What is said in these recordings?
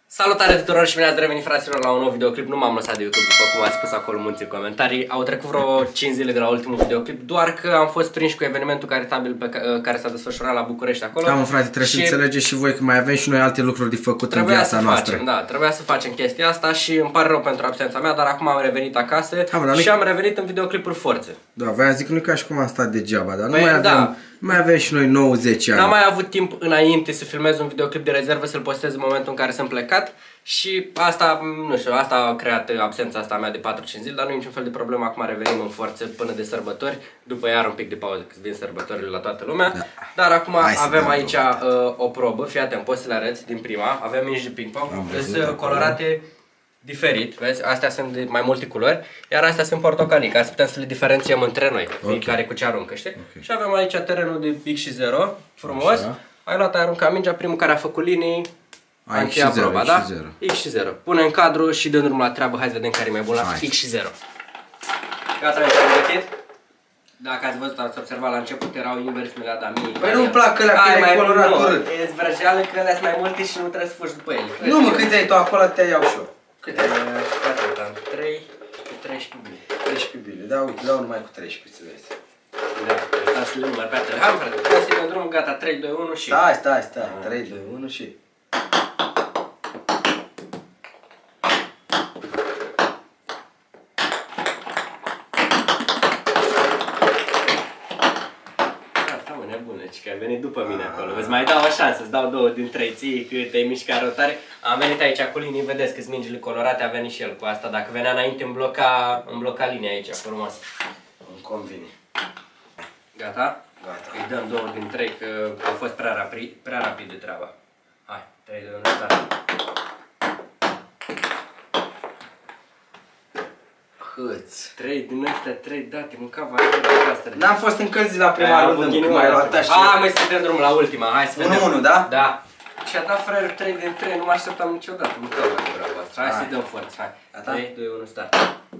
Salutare tuturor și bine ați revenit, fraților, la un nou videoclip. Nu m-am lăsat de YouTube, după cum ați spus acolo mulți în comentarii. Au trecut vreo 5 zile de la ultimul videoclip, doar că am fost prinși cu evenimentul caritabil care s-a desfășurat la București acolo. Da, mă, frate, trebuie să înțelegeți și voi că mai avem și noi alte lucruri de făcut în viața noastră. Da, trebuia să facem chestia asta și îmi pare rău pentru absența mea, dar acum am revenit acasă și am revenit în videoclipuri forțe. Da, voiam zic că nu e ca și cum am stat degeaba, dar nu mai avem și noi 90 ani. N-am mai avut timp înainte să filmez un videoclip de rezervă, să-l postez în momentul în care sunt plecat. Și asta, nu știu, asta a creat absența asta mea de 4-5 zile, dar nu e niciun fel de problemă, acum revenim în forță până de sărbători, după iar un pic de pauză, că vin sărbătorile la toată lumea. Da. Dar acum avem aici o probă, fii atent, poți să le arăți din prima, avem mingi de ping-pong, sunt colorate diferit, vezi, astea sunt de mai multe culori, iar astea sunt portocalii, ca să putem să le diferențiem între noi, fiecare cu ce aruncă, știi? Și avem aici terenul de X și 0, frumos, ai luat, ai aruncat mingea, primul care a făcut linii, am încheiat proba, da? X și 0. Pune în cadru și dă drumul la treabă. Hai să vedem care e mai bun la X și 0. Gata, mi-am pregătit. Dacă ați văzut, ați observat la început, erau invers, mi le-a dat mie. Păi nu-mi plac ălea, că e colorat urât. E zvrăjeală că alea sunt mai multe și nu trebuie să fugi după ele. Nu, mă, câte ai tu acolo, te iau și eu. Câte ai? Gata, am 3 cu 13 bile. 13 bile, da, uite, dau numai cu 13, să vezi. Da, să le număr pe atât. Hai, frate, hai să-i dăm drumul, gata, 3, 2, 1 și... Stai, 3, 2, 1 și... Că ai venit după mine acolo, îți mai dau o șansă, îți dau 2 din 3 ții, cât te-ai mișcat rotare. Am venit aici cu linii, vedeți că-s mingile colorate, a venit și el cu asta. Dacă venea înainte îmi bloca linia aici, frumos. Îmi convine. Gata? Gata. Îi dăm 2 din 3 că a fost prea rapid de treaba. Hai, 3, 2, 1, start. Câți? 3 din astea, 3 date, mâncava asta. N-am fost încălzit la prima rundă, mă, că m-ai luat așa. Hai, mai să dăm drumul la ultima, hai să vedem. 1-1, da? Da. Și-a dat fraierul 3 din 3, nu mă așteptam niciodată, mâncava de brava asta. Hai să-i dăm forță, hai. 3, 2, 1, start.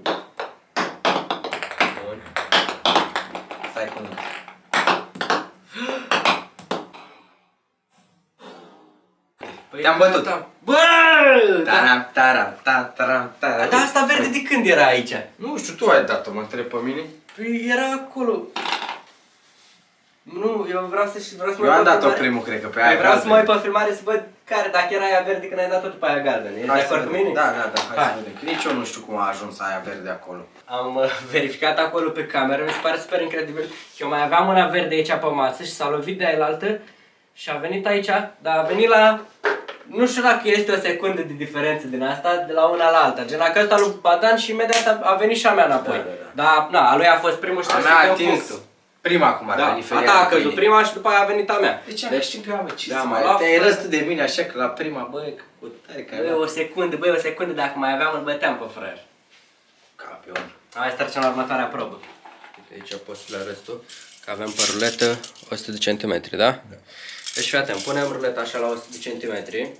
Bun. Stai cu mine. Te-am bătut. Bă! Taram. Dar asta verde de când era aici? Nu știu, tu ai dat-o, mă întreb pe mine. Păi era acolo. Nu, eu vreau să mă uit pe Eu am dat-o primul, cred că pe aia. Vreau să mă uit pe filmare să văd care, dacă era aia verde când ai dat-o după aia galben. Ești de acord cu mine? Da, hai să vedem. Nici eu nu știu cum a ajuns aia verde acolo. Am verificat acolo pe cameră, mi se pare super incredibil. Eu mai aveam una verde aici pe masă și s-a lovit de aia altă și a venit aici, dar a venit la... Nu știu dacă este o secundă de diferență din asta, de la una la alta. Gen, că ăsta lui Badan și imediat a venit și a mea înapoi. Dar, na, a lui a fost primul și trebuie să dăm punctul. Prima cum ar veni feria. A căzut prima și după aia a venit a mea. Deci am știut că am ce să mai... Te-ai răstă de mine așa că la prima, băi, cu tare că... Băi, o secundă, dacă mai aveam, îl băteam pe fraier. Campion. Hai să trecem la următoarea probă. Aici poți să le arăți tu, că avem pe ruletă 100 de centimetri, da? Da. Deci fii atent, punem ruleta așa la 100 de centimetri.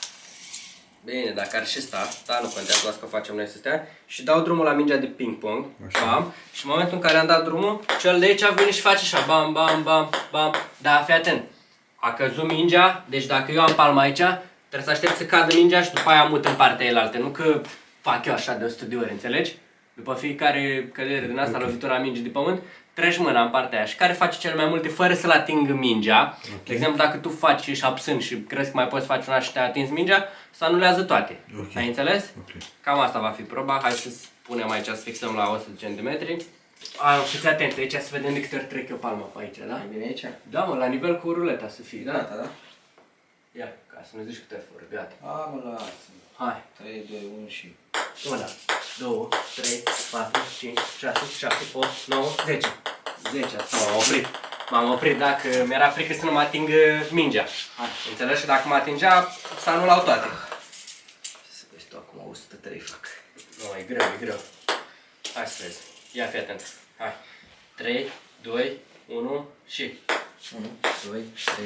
Bine, dacă ar și sta, dar nu contează, las că facem noi să stea. Și dau drumul la mingea de ping-pong, bam. Și în momentul în care am dat drumul, cel de aici vine și face așa, bam, bam, bam, bam. Da, fii atent, a căzut mingea, deci dacă eu am palma aici, trebuie să aștept să cadă mingea și după aia mut în partea elaltă. Nu că fac eu așa de 100 de ori, înțelegi? După fiecare cădere din asta, lovitura mingii de pământ, treci mâna în partea aia și care face cel mai multe fără să-l atingă mingea. De exemplu, dacă tu faci și absânt și crezi că mai poți face una și te-a atins mingea, să anulează toate. Ai înțeles? Cam asta va fi proba. Hai să punem aici, să fixăm la 100 cm. Fiți atenți, aici să vedem de câte ori trec eu palma pe aici, da? E bine aici? Da, mă, la nivel cu ruleta să fie, da? Da. Ia, ca să nu zici câte ori, gata. Mă, lasă-mă. Hai. 3, 2, 1 și... 1, 2, 3, 4, 5, 6, 7, 8, 9, 10. 10, m-am oprit. M-am oprit, dacă mi-era frică să nu mă atingă mingea. Înțelegi? Și dacă mă atingea, să anulau toate. Să vezi tu acum 103 fac. Nu, e greu. Hai să vezi. Ia fi atent. Hai. 3, 2, 1 și... 1, 2, 3...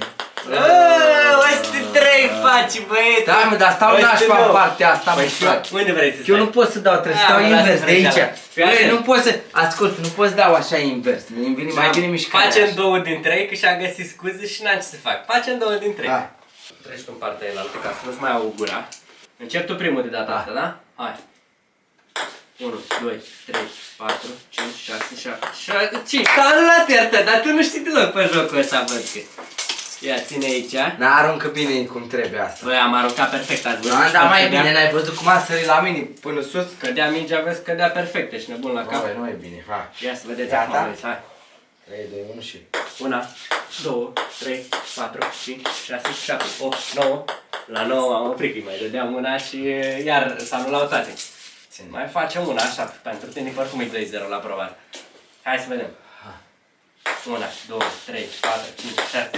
103 faci, băieți! Da, mă, dar stau nașpa în partea asta, mă, frate. Unde vrei să stai? Eu nu pot să dau, trebuie să stau invers de aici. Nu pot să, ascult, nu pot să dau așa invers. Mai bine mișcarea. Facem 2 din 3, că și-am găsit scuze și n-am ce să fac. Facem 2 din 3. Hai. Treci tu în partea elaltă, ca să nu-ți mai au gura. Încep tu primul de data asta, da? Hai. 1, 2, 3, 4, 5, 6, 7, 5. Cam la tertă, dar tu nu știi deloc pe jocul ăsta, văd că. Ia, ține aici. N-aruncă bine cum trebuie asta. Băi, am aruncat perfect, ați văzut? Dar mai bine, n-ai văzut cum a sărit la mine până sus? Cădea mingea, vezi, cădea perfect, ești nebun la cap. Băi, nu e bine, hai. Ia să vedeți acum, băi, hai. 3, 2, 1 și... 1, 2, 3, 4, 5, 6, 7, 8, 9. La 9 am oprit, îi mai dădeam una și iar s-a anulat toate. Mai facem una așa, pentru tine, că oricum e 2-0 la proba. Hai să vedem. 1, 2, 3, 4, 5, 6.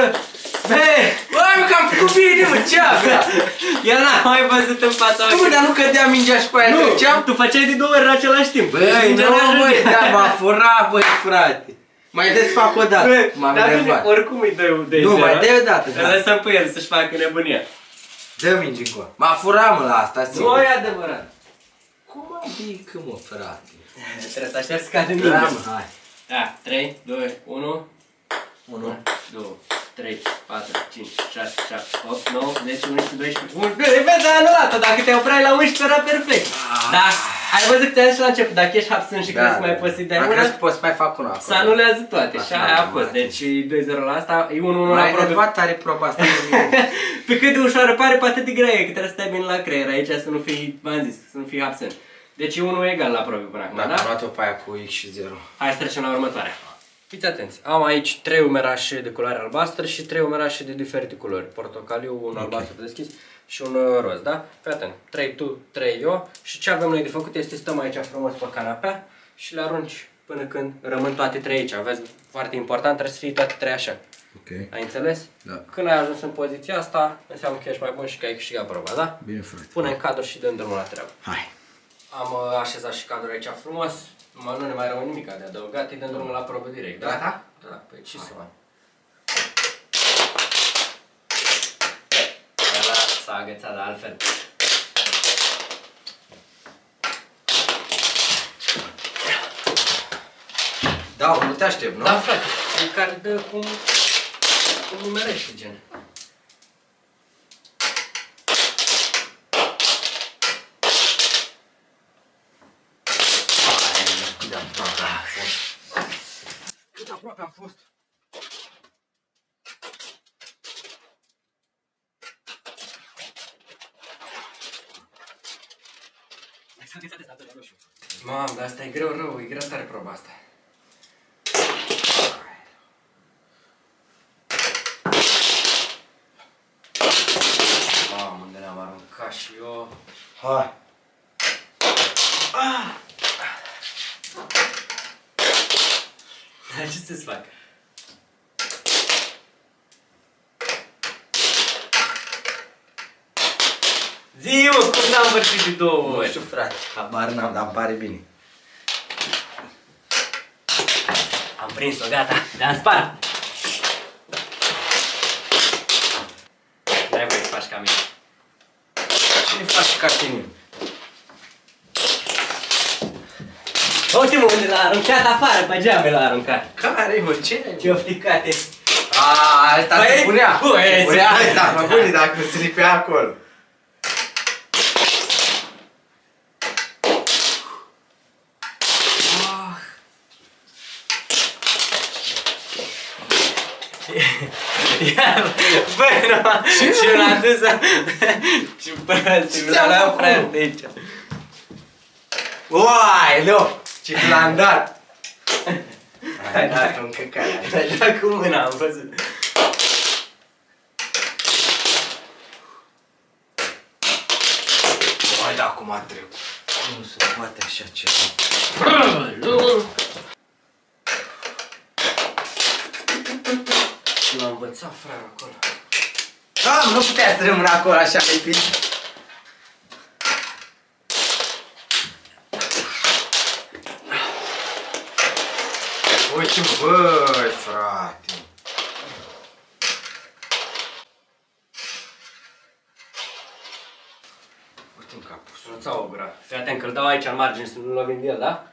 Băi, că am făcut bine, mă, ce avea? El n-a mai văzut în fața Nu, dar nu cădea mingea și pe aia treceam? Tu făceai de 2 ori în același timp. Băi, nu, băi, da, m-a furat, băi, frate. Mai desfac o dată, m-am enervat. Oricum îi dă 2-0. Nu, mai dă o dată, da. Îl lăsăm pe el să-și facă nebunia. Dă mingi încoa. M-a furat, mă, la asta, sigur. Nu e adevărat. Cum adică, mă, frate? Trebuie să aștepți să cadă Da, mingea. mă, hai. Da, 3, 2, 1. 1, 2, 3, 4, 5, 6, 7, 8, 9, 10, 11, 12, 11. Vezi, a anulat-o. Dacă te opreai la 11, era perfect. Da, ai văzut că te-ai și la început. Dacă ești absent și crezi că mai poți să-i dai una... una, crezi că poți să mai fac una acolo. se anulează toate. Și aia a fost. Deci 2-0 la asta, e 1-1 la Mai probe. enervat are proba asta. Pe cât de ușoară pare, pe atât de grea e, că trebuie să stai bine la creier aici, să nu fii, v-am zis, să nu fii absent. Deci e 1 egal la probe până acum, da? Am luat-o pe aia cu X și 0. Hai să trecem la următoarea. Fiți atenți, am aici 3 umerașe de culoare albastră și 3 umerașe de diferite culori. Portocaliu, un albastru deschis și un roz, da? Fii atent, 3 tu, 3 eu și ce avem noi de făcut este stăm aici frumos pe canapea și le arunci până când rămân toate 3 aici. Vezi, foarte important, trebuie să fie toate 3 așa. Ok. Ai înțeles? Da. Când ai ajuns în poziția asta, înseamnă că ești mai bun și că ai câștigat proba, da? Bine, frate. Pune-n cadru și dăm drumul la treabă. Hai. Am așezat și cadrul aici frumos, nu ne mai rămâne nimic de adăugat, îi dăm drumul la probă direct, da? Gata? Da, păi ce să mai... Ăla s-a agățat, dar altfel. Da, nu te aștept, nu? Da, frate, care dă cum numerește, gen. Cât aproape am fost. Mamă, dar asta e greu rău, e greu tare proba asta. Mamă, unde ne-am aruncat și eu. Hai. Dar ce să-ți fac? Zi-mă, cum s-a învârtit de 2 ori? Nu știu, frate. Habar n-am, dar îmi pare bine. Am prins-o, gata, te-am spart. N-ai voie să faci ca mine. Cine faci ca tine? Uite-mă unde l-a aruncat afară, pe geame l-a aruncat. Care, mă, ce? Ce ofticate. Aaa, asta se punea. Se punea asta, mă bune, dacă se lipea acolo. Băi, nu, și l-a dus și bă, l-a prea de aici. Uai, nu! Ce l-am dat! Ai dat un căcat. Ai dat cu mâna, am văzut. Uai, da, cum a trecut. Nu se poate așa ceva. Și l-a învățat, frate, acolo. Nu putea să rămână acolo așa lipit. Uite, băi, frate. Uite-mi capul, sunuța o gura. Fii atent că îl dau aici în margine să nu lovim de el, da?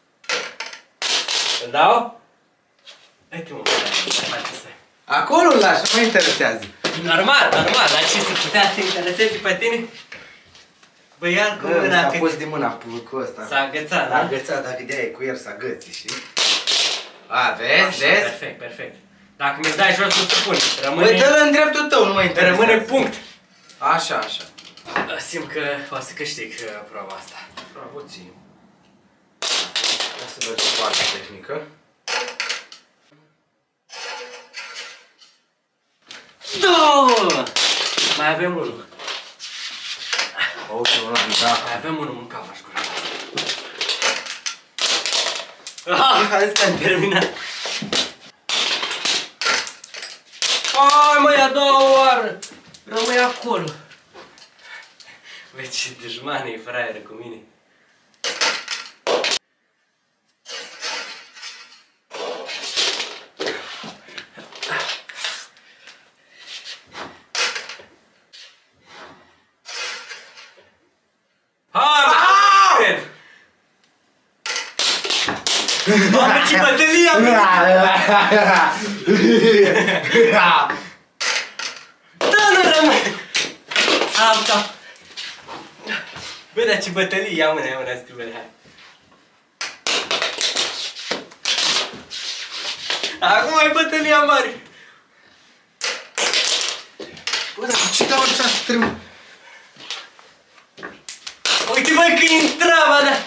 Îl dau? Uite-mă, frate, ce să... Acolo îl lași, nu mă interesează. Normal, normal, dar ce să putea să te interesezi pe tine? Bă, ia-l cu mâna. S-a pus de mâna cu ăsta. S-a agățat, S-a da? agățat, dacă de-aia e cu el s-a agăți, știi? A, vezi, vezi? Perfect, perfect. Dacă mi-l dai jos, nu se pune. Băi, dă-l în dreptul tău, nu mă interesează. Rămâne punct. Așa, așa. Simt că o să câștig proba asta. Bravo ție. Ia să mergem cu altă tehnică. Da! Mai avem unul. Ok, da. Mai avem unul în cavaș cu asta am terminat. Hai mă, ia două oară. Rămâi acolo. Vezi ce dușmane e fraiere cu mine. Mamă, ce bătălie am! Da, nu rămâne! Alta! Bă, dar ce bătălie! Ia mâna, Stibele, hai! Acum e bătălia mare! Bă, dar ce dau așa strâm? Uite, băi, că e în trava, da!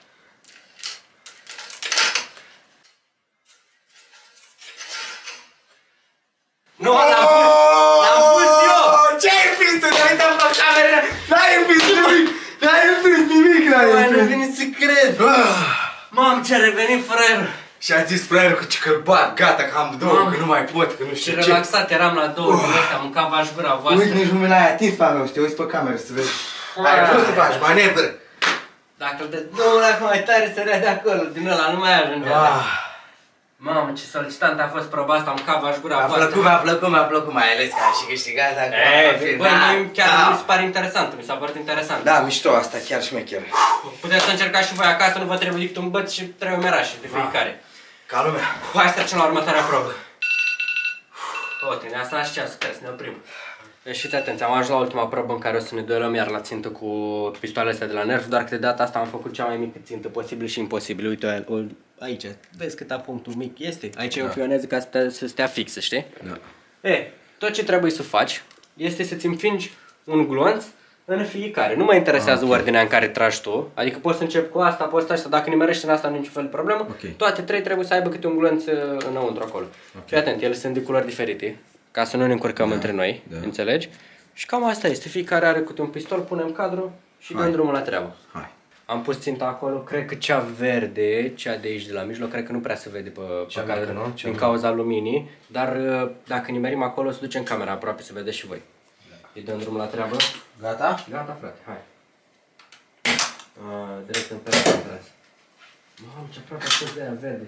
Nu, l-am pus eu! Ce-ai împins tu? Te-ai uitat pe cameră? N-ai împins nimic! N-ai împins nimic! Băi, nu vine să cred! Mamă, ce-a revenit fraierul! Și a zis fraierul că îl bat, gata, că am două, că nu mai pot, că nu știu ce. ce. Relaxat eram la 2 minute, am mâncat vaș gura voastră. Uite, nici nu mi l-ai atins pe-a meu, să te uiți pe cameră să vezi. Ai vrut să faci manevră. Dacă îl dă două dacă mai tare sărea de acolo, din ăla nu mai ajungea. Mamă, ce solicitant a fost proba asta, am mâncat vaș gura voastră. Mi-a plăcut, mai ales că am și câștigat acum. Băi, mie chiar mi se pare interesant, mi s-a părut interesant. Da, mișto asta, chiar șmecher. Puteți să încercați și voi acasă, nu vă trebuie decât un băț și 3 omerașe de fiecare. Ca lumea. Hai să trecem la următoarea probă. Uite, ne-a stat și ceasul, trebuie să ne oprim. Deci fiți atenți, am ajuns la ultima probă în care o să ne duelăm iar la țintă cu pistoalele astea de la Nerf, doar că de data asta am făcut cea mai mică țintă posibil și imposibil. Uite, aici, vezi cât punctul mic este? Aici e o pioneză ca să stea fixă, știi? Da. Tot ce trebuie să faci este să-ți împingi un glonț în fiecare. Nu mă interesează ordinea în care tragi tu, adică poți să începi cu asta, poți să asta, dacă nimerești în asta nu e niciun fel de problemă. Toate 3 trebuie să aibă câte un glonț înăuntru acolo. Fii atent, ele sunt de culori diferite, ca să nu ne încurcăm între noi, înțelegi? Și cam asta este, fiecare are câte un pistol, punem cadru și dăm drumul la treabă. Hai. Am pus ținta acolo, cred că cea verde, cea de aici de la mijloc, cred că nu prea se vede pe cadru din cauza luminii, dar dacă nimerim acolo, se duce în camera aproape, să vedeți și voi. Îi dăm drumul la treabă. Gata? Gata, frate, hai. Direct în perete am tras. Mamă, ce aproape a fost de aia verde.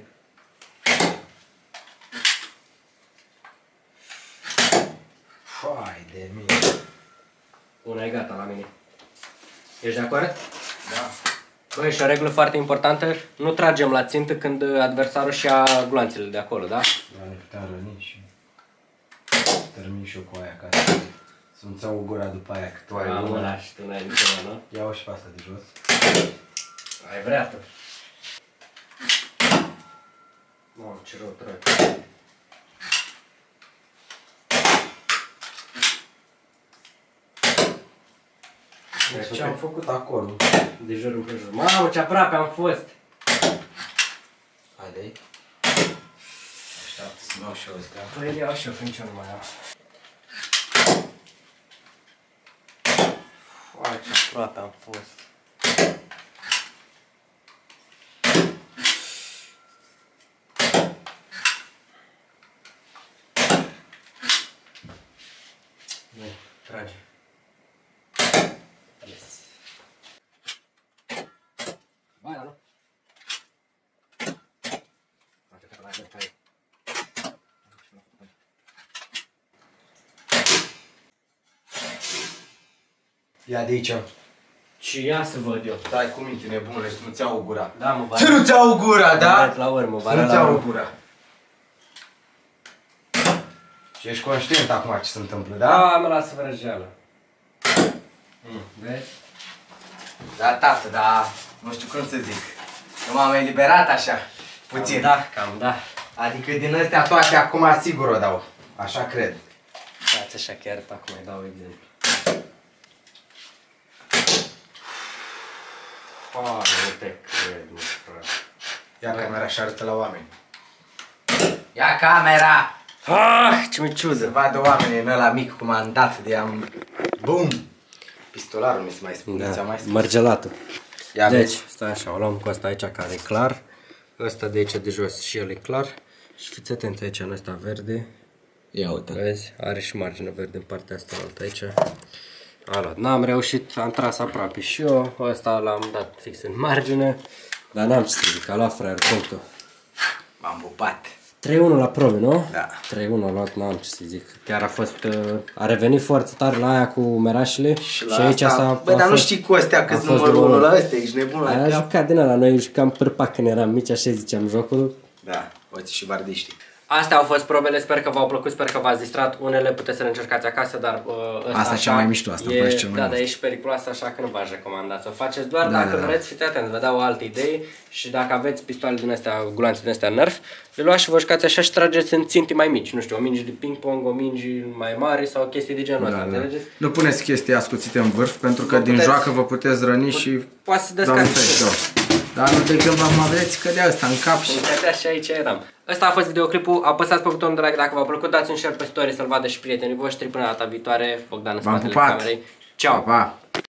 Fai de mine. Una e gata la mine. Ești de acord? Da. Băi, și o regulă foarte importantă, nu tragem la țintă când adversarul și ia gloanțele de acolo, da? Da, ne puteam răni și termin și eu cu aia ca să-mi țau gura după aia, că tu ai una. Și tu n-ai niciodată, nu? Ia-o și pe asta de jos. Ai vrea tu. Mamă, ce rău trec. Ce am făcut acolo? De jur împrejur. Mamă, ce aproape am fost! Haide-i. Așteaptă să-mi iau și eu ăstea. Păi iau și eu, că nici eu nu mai am. Uai, ce aproape am fost. Trage. Yes. Vai, nu? Ia de aici. Și ia să văd eu. Stai cu minte nebune, să nu-ți iau gura. Da, mă, Să nu-ți iau gura, da? La urmă, să nu-ți iau gura. Și ești conștient acum ce se întâmplă, da? Da, mă lasă vrăjeală. Vezi? Da, tată, da, nu știu cum să zic. Nu m-am eliberat așa, puțin. Cam da. Adică din astea toate acum sigur o dau. Așa cred. Stați așa chiar pe acum îi dau exemplu. Nu te cred, mă, frate. Ia camera și arătă la oameni. Ia camera! Ce mi ciudă. Să vadă oamenii în ăla mic cum am dat de am... Bum! Pistolarul mi se mai spune. Da, mai spus. mărgelatul. Ia Deci, vezi. stai așa, o luăm cu asta aici care e clar. Ăsta de aici de jos și el e clar. Și fiți atenți aici în ăsta verde. Ia uite. Vezi? Are și margine verde în partea asta altă aici. A luat. N-am reușit, am tras aproape și eu. Ăsta l-am dat fix în margine. Dar n-am ce să zic, a luat fraier punctul. M-am pupat. 3-1 la probe, nu? Da. 3-1 a luat, n-am ce să zic. Chiar a fost, a revenit foarte tare la aia cu merașele. Și aici s-a... Băi, dar nu știi cu astea câți numărul 1 la astea, ești nebun la Aia cap. jucat din ăla, noi jucam pârpac când eram mici, așa ziceam jocul. Da, uite și vardiștii. Astea au fost probele, sper că v-au plăcut, sper că v-ați distrat. Unele puteți să le încercați acasă, dar ăsta Asta e cea mai mișto, asta îmi place cel mai da, mult. dar e și periculoasă, așa că nu v-aș recomanda să o faceți. Doar Da, dacă da, da. vreți, fiți atenți, vă dau alte idei. Și dacă aveți pistoale din astea, gulanțe din astea Nerf, le luați și vă jucați așa și trageți în ținti mai mici. Nu știu, o minge de ping-pong, o minge mai mare sau chestii de genul ăsta, înțelegeți? Nu puneți chestii ascuțite în vârf, pentru că Nu din puteți. joacă vă puteți răni și... Poate să Doamne descarci. ferește, dar nu de când v-am aveți că de asta în cap și... Uite, și aici eram. Ăsta a fost videoclipul, apăsați pe butonul de like dacă v-a plăcut, dați un share pe story să-l vadă și prietenii voștri. Până data viitoare, Bogdan în V-am spatele pupat. camerei. Ceau! Pa, pa.